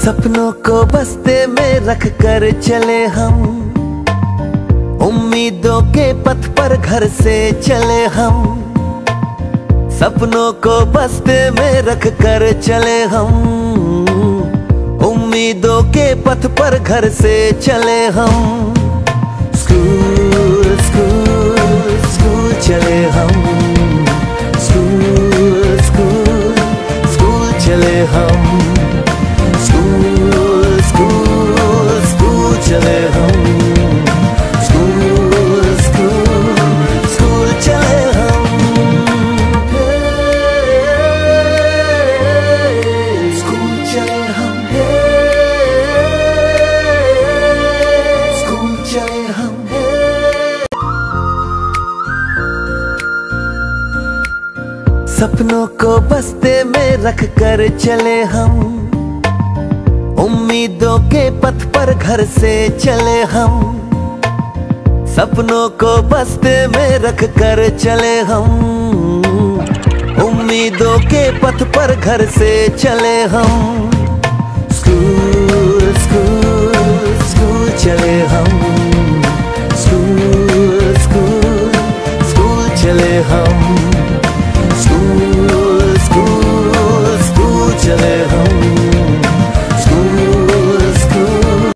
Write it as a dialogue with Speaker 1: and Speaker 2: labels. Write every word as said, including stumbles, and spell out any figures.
Speaker 1: सपनों को बस्ते में रख कर चले हम, उम्मीदों के पथ पर घर से चले हम। सपनों को बस्ते में रख कर चले हम, उम्मीदों के पथ पर घर से चले हम। स्कूल स्कूल स्कूल चले हम, स्कूल स्कूल स्कूल चले हम, स्कूल स्कूल स्कूल चले हम, स्कूल स्कूल स्कूल चले हम। स्कूल चले हम, स्कूल चले हम। सपनों को बस्ते में रख कर चले हम, उम्मीदों के पथ पर घर से चले हम। सपनों को बस्ते में रख कर चले हम, उम्मीदों के पथ पर घर से चले हम। स्कूल स्कूल स्कूल चले हम।